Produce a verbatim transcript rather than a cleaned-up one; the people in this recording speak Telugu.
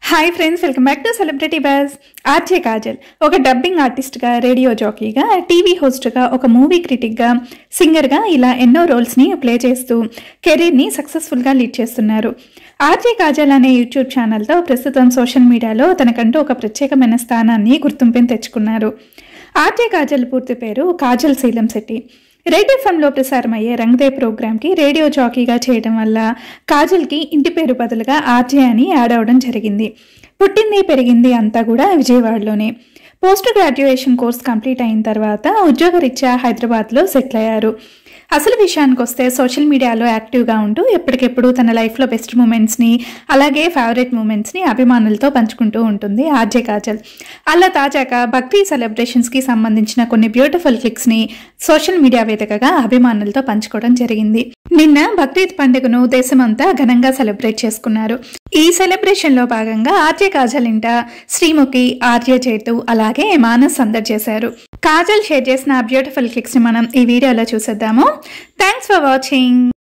Hi friends, welcome back to celebrity buzz. RJ Kajal ఒక డబ్బింగ్ ఆర్టిస్ట్గా, రేడియో జాకీగా, టీవీ హోస్ట్గా, ఒక మూవీ క్రిటిక్గా, సింగర్గా ఇలా ఎన్నో రోల్స్ని ప్లే చేస్తూ కెరీర్ని సక్సెస్ఫుల్గా లీడ్ చేస్తున్నారు. ఆర్జే కాజల్ అనే యూట్యూబ్ ఛానల్తో ప్రస్తుతం సోషల్ మీడియాలో తనకంటూ ఒక ప్రత్యేకమైన స్థానాన్ని, గుర్తింపుని తెచ్చుకున్నారు. ఆర్జే కాజల్ పూర్తి పేరు కాజల్ శీలం శెట్టి. రెడ్ ఎఫ్ఎంలో ప్రసారమయ్యే రంగ్దే ప్రోగ్రామ్కి రేడియో జాకీగా చేయడం వల్ల కాజల్కి ఇంటి పేరు బదులుగా ఆర్జే అని యాడ్ అవడం జరిగింది. పుట్టింది పెరిగింది అంతా కూడా విజయవాడలోనే. పోస్ట్ గ్రాడ్యుయేషన్ కోర్స్ కంప్లీట్ అయిన తర్వాత ఉద్యోగరీత్యా హైదరాబాద్లో సెటిల్ అయ్యారు. అసలు విషయానికి వస్తే సోషల్ మీడియాలో యాక్టివ్గా ఉంటూ ఎప్పటికెప్పుడు తన లైఫ్లో బెస్ట్ మూమెంట్స్ని, అలాగే ఫేవరెట్ మూమెంట్స్ని అభిమానులతో పంచుకుంటూ ఉంటుంది ఆర్జే కాజల్. అలా తాజాగా బక్రీద్ సెలబ్రేషన్స్కి సంబంధించిన కొన్ని బ్యూటిఫుల్ క్లిక్స్ని సోషల్ మీడియా వేదికగా అభిమానులతో పంచుకోవడం జరిగింది. నిన్న బక్రీద్ పండుగను దేశమంతా ఘనంగా సెలబ్రేట్ చేసుకున్నారు. ఈ సెలబ్రేషన్లో భాగంగా ఆర్జే కాజల్ ఇంట శ్రీముఖి, ఆర్జే చేతు, అలాగే మానస్ సందడి చేశారు. కాజల్ షేర్ చేసిన బ్యూటిఫుల్ క్లిక్స్ని మనం ఈ వీడియోలో చూసేద్దాము. Thanks for watching.